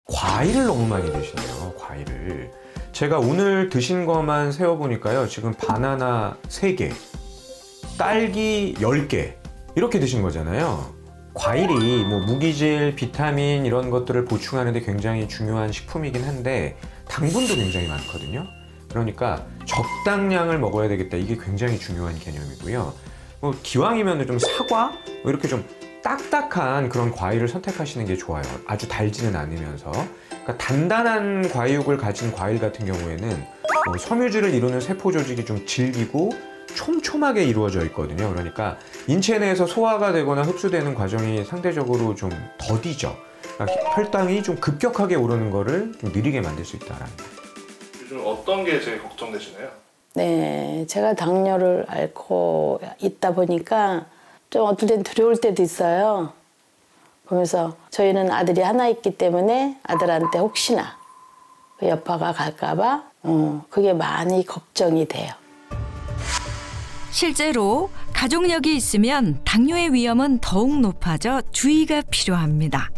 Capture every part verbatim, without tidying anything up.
과일을 너무 많이 드시네요, 과일을. 제가 오늘 드신 것만 세어보니까요, 지금 바나나 세 개, 딸기 열 개 이렇게 드신 거잖아요. 과일이 뭐 무기질, 비타민 이런 것들을 보충하는 데 굉장히 중요한 식품이긴 한데 당분도 굉장히 많거든요. 그러니까 적당량을 먹어야 되겠다, 이게 굉장히 중요한 개념이고요. 뭐 기왕이면 좀 사과? 뭐 이렇게 좀 딱딱한 그런 과일을 선택하시는 게 좋아요. 아주 달지는 않으면서. 그러니까 단단한 과육을 가진 과일 같은 경우에는 어, 섬유질을 이루는 세포 조직이 좀 질기고 촘촘하게 이루어져 있거든요. 그러니까 인체 내에서 소화가 되거나 흡수되는 과정이 상대적으로 좀 더디죠. 그러니까 혈당이 좀 급격하게 오르는 거를 좀 느리게 만들 수 있다라는 거예요. 요즘 어떤 게 제일 걱정되시나요? 네, 제가 당뇨를 앓고 있다 보니까 좀 어떨 땐 두려울 때도 있어요. 그러면서 저희는 아들이 하나 있기 때문에 아들한테 혹시나 여파가 갈까봐 어, 그게 많이 걱정이 돼요. 실제로 가족력이 있으면 당뇨의 위험은 더욱 높아져 주의가 필요합니다.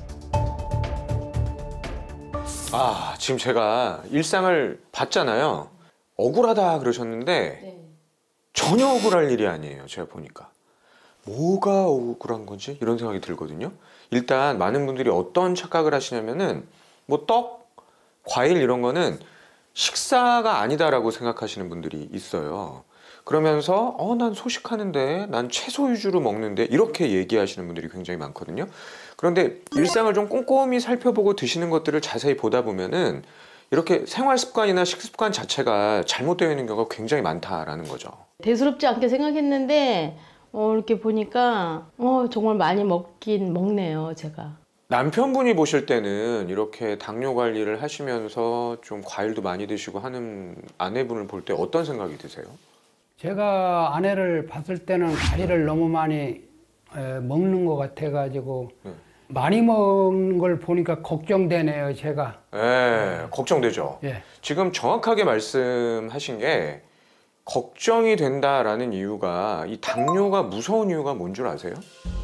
아, 지금 제가 일상을 봤잖아요. 억울하다 그러셨는데 네. 전혀 억울할 일이 아니에요. 제가 보니까. 뭐가 억울한 건지 이런 생각이 들거든요. 일단 많은 분들이 어떤 착각을 하시냐면은 뭐 떡, 과일 이런 거는 식사가 아니다라고 생각하시는 분들이 있어요. 그러면서 어, 난 소식하는데, 난 채소 위주로 먹는데 이렇게 얘기하시는 분들이 굉장히 많거든요. 그런데 일상을 좀 꼼꼼히 살펴보고 드시는 것들을 자세히 보다 보면은 이렇게 생활 습관이나 식습관 자체가 잘못되어 있는 경우가 굉장히 많다라는 거죠. 대수롭지 않게 생각했는데 어, 이렇게 보니까 어, 정말 많이 먹긴 먹네요, 제가. 남편분이 보실 때는 이렇게 당뇨 관리를 하시면서 좀 과일도 많이 드시고 하는 아내분을 볼 때 어떤 생각이 드세요? 제가 아내를 봤을 때는 과일을 너무 많이 에, 먹는 것 같아가지고 네. 많이 먹는 걸 보니까 걱정되네요, 제가. 네, 걱정되죠. 예. 지금 정확하게 말씀하신 게 걱정이 된다라는 이유가, 이 당뇨가 무서운 이유가 뭔 줄 아세요?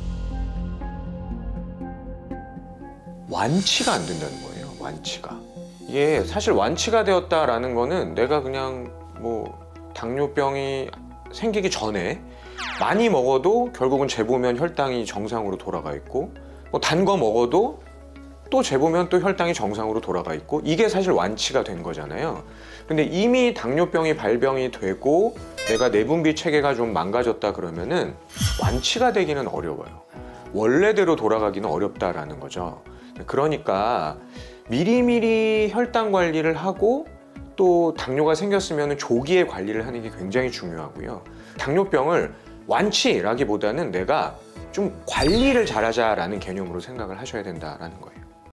완치가 안 된다는 거예요. 완치가. 이게 사실 완치가 되었다라는 거는 내가 그냥 뭐 당뇨병이 생기기 전에 많이 먹어도 결국은 재보면 혈당이 정상으로 돌아가 있고, 뭐 단 거 먹어도 또 재보면 또 혈당이 정상으로 돌아가 있고, 이게 사실 완치가 된 거잖아요. 근데 이미 당뇨병이 발병이 되고 내가 내분비 체계가 좀 망가졌다 그러면은 완치가 되기는 어려워요. 원래대로 돌아가기는 어렵다라는 거죠. 그러니까 미리미리 혈당 관리를 하고 또 당뇨가 생겼으면 조기에 관리를 하는 게 굉장히 중요하고요. 당뇨병을 완치라기보다는 내가 좀 관리를 잘하자라는 개념으로 생각을 하셔야 된다는 거예요.